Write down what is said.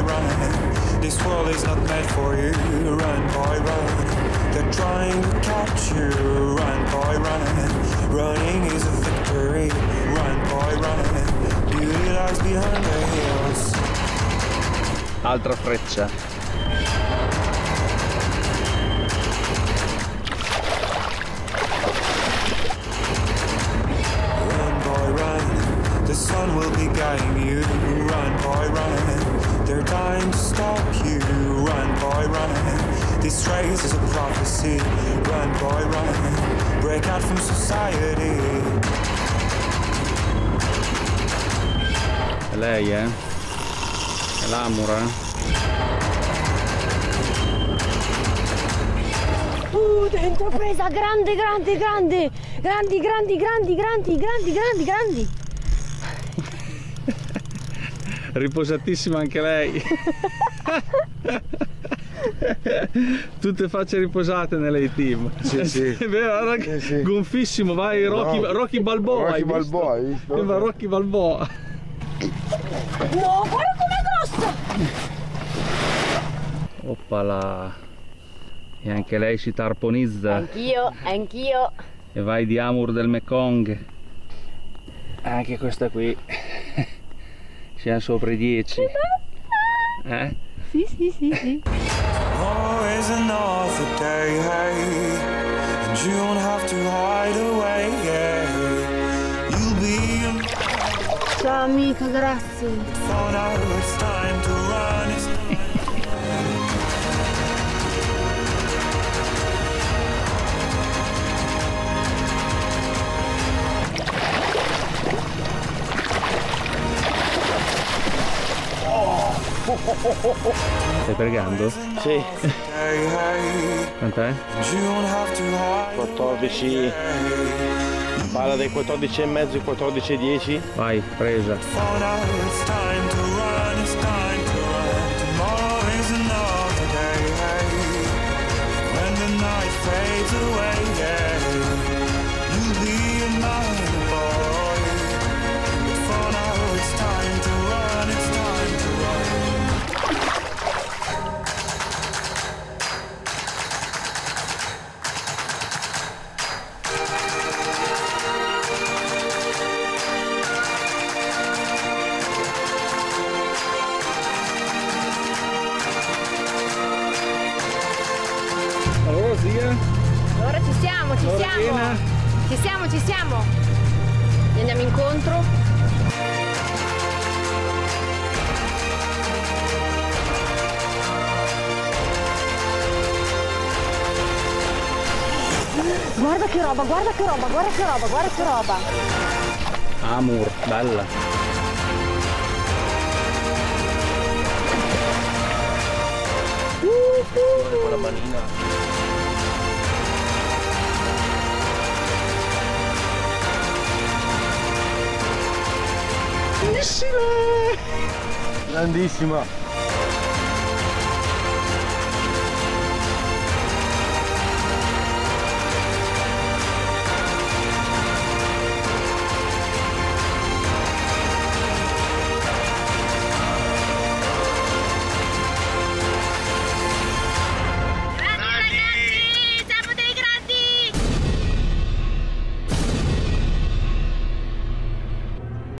boy, run. This world is not meant for you. Run, boy, run. They're trying to catch you. Run, boy, run. Running is a victory. Run, boy, run. Beauty lies behind the hills. Altra freccia. Run, boy, run. The sun will be guiding you. Run, boy, run. They're trying to stop you. Run, boy, run. This race is a prophecy. Run, boy, run. Break out from society. È lei, È l'Amur, Dentro presa, grande, grandi, grandi, grandi, grandi, grandi, grandi, grandi, grandi, grandi. Riposatissima anche lei. Tutte facce riposate nelle team. Sì, sì. È vero, Sì. gonfissimo, vai Rocky Balboa. Rocky Balboa, hai visto? Sembra Rocky Balboa. No, guarda com'è grossa! Oppala. E anche lei si tarponizza. Anch'io, anch'io. E vai di Amur del Mekong. Anche questa qui. Siamo sopra i 10. Sì, sì, sì, sì. Always another day, hey, and you don't have to hide away, yeah. You'll be Ciao amica, grazie. for now. It's time to run. It's Stai pregando? Sì, day, hey, Quant'è? and you don't have to hide 14, parla dai 14 e mezzo ai 14 e 10. Vai, presa. for now. It's time to run. It's time to run. Tomorrow is another day, hey, when the night fades away, yeah. You'll be another boy, but for now it's time to run. It's time to run. Allora zia? Allora ci siamo, ci Allora, siamo. Elena? Ci siamo, ci siamo. Gli andiamo incontro. Guarda che roba, guarda che roba, guarda che roba, guarda che roba. Amur, bella. Con la manina. Grandissima.